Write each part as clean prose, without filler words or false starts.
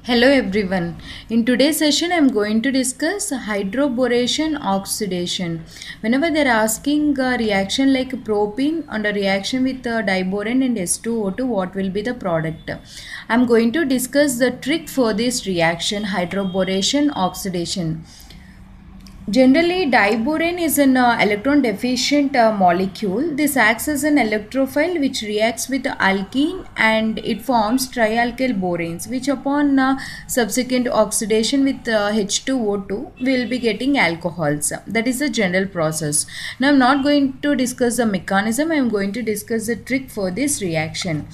Hello everyone. In today's session, I am going to discuss hydroboration oxidation. Whenever they are asking a reaction like propene and a reaction with diborane and S2O2, what will be the product? I am going to discuss the trick for this reaction, hydroboration oxidation. Generally, diborane is an electron deficient molecule. This acts as an electrophile which reacts with alkene and it forms trialkyl boranes, which upon subsequent oxidation with H2O2 will be getting alcohols. That is the general process. Now I am not going to discuss the mechanism. I am going to discuss the trick for this reaction.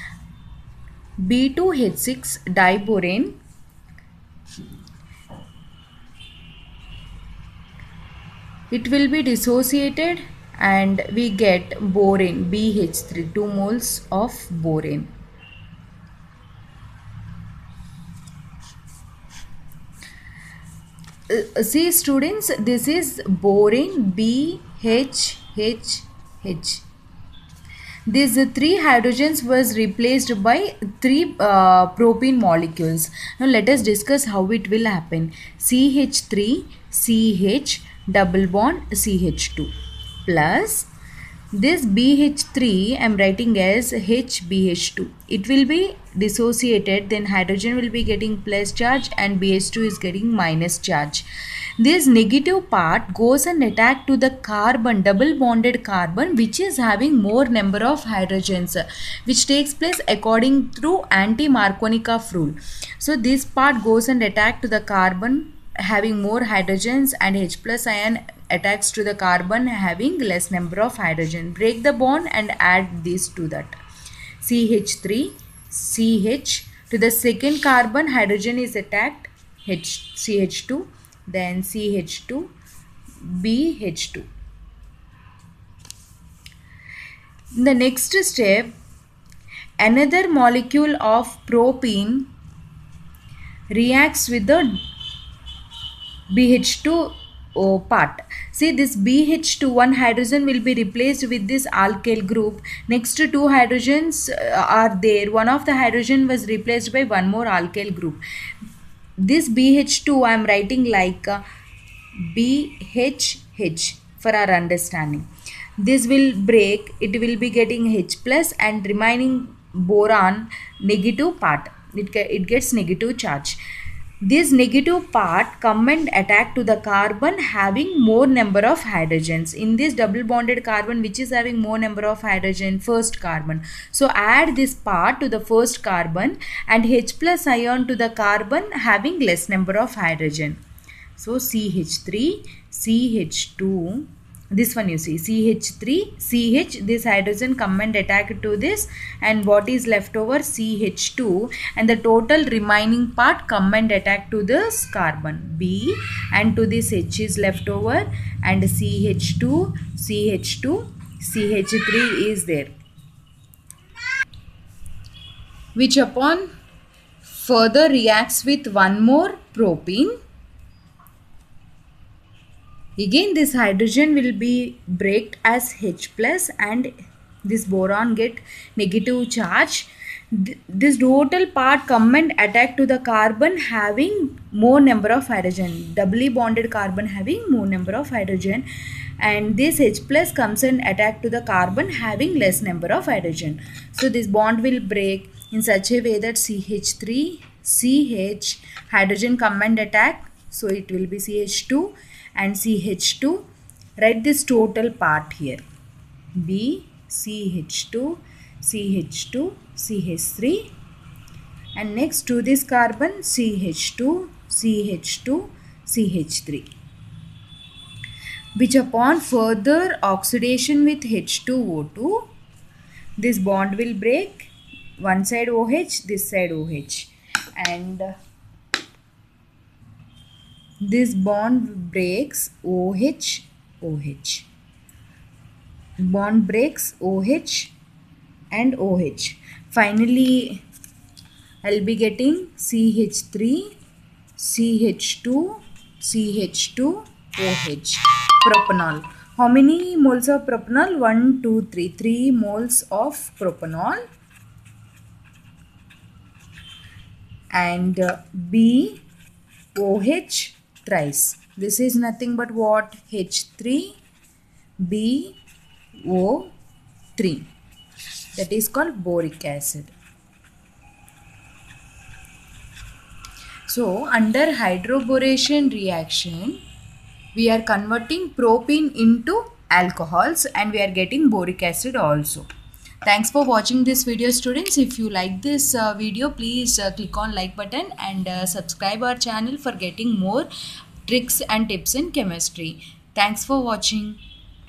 B2H6 diborane it will be dissociated and we get borane BH3, 2 moles of borane. See students, this is borane BHHH. These 3 hydrogens was replaced by 3 propene molecules. Now let us discuss how it will happen. CH3 CH double bond CH2 plus this BH3 I am writing as HBH2. It will be dissociated, then hydrogen will be getting plus charge and BH2 is getting minus charge. This negative part goes and attack to the carbon, double bonded carbon, which is having more number of hydrogens, which takes place according to anti-Markovnikov rule. So this part goes and attack to the carbon having more hydrogens and H plus ion attacks to the carbon having less number of hydrogen. Break the bond and add this to that. CH3 CH to the second carbon hydrogen is attacked CH2, then CH2 BH2. In the next step, another molecule of propene reacts with the BH2 part. See, this BH2, one hydrogen will be replaced with this alkyl group. Next 2 hydrogens are there. One of the hydrogen was replaced by one more alkyl group. This BH2 I am writing like BHH for our understanding. This will break. It will be getting H plus and remaining boron negative part. It gets negative charge. This negative part come and attack to the carbon having more number of hydrogens. In this double bonded carbon, which is having more number of hydrogen, first carbon. So add this part to the first carbon and H plus ion to the carbon having less number of hydrogen. So CH3, CH2, this one you see, CH3, CH, this hydrogen come and attack to this and what is left over CH2 and the total remaining part come and attack to this carbon B and to this H is left over and CH2, CH2, CH3 is there, which upon further reacts with one more propene. Again this hydrogen will be breaked as H plus and this boron get negative charge. This total part come and attack to the carbon having more number of hydrogen, doubly bonded carbon having more number of hydrogen, and this H plus comes and attack to the carbon having less number of hydrogen. So this bond will break in such a way that CH3 CH hydrogen come and attack, so it will be CH2 and CH2. Write this total part here, B CH2 CH2 CH3 and next to this carbon CH2 CH2 CH3, which upon further oxidation with H2O2 this bond will break, one side OH, this side OH, and this bond breaks OH, OH. Bond breaks OH and OH. Finally, I'll be getting CH3, CH2, CH2, OH. Propanol. How many moles of propanol? 1, 2, 3. 3 moles of propanol. and BOH thrice. This is nothing but what? H3BO3. That is called boric acid. So under hydroboration reaction, we are converting propene into alcohols and we are getting boric acid also. Thanks for watching this video, students. If you like this video, please click on like button and subscribe our channel for getting more tricks and tips in chemistry. Thanks for watching.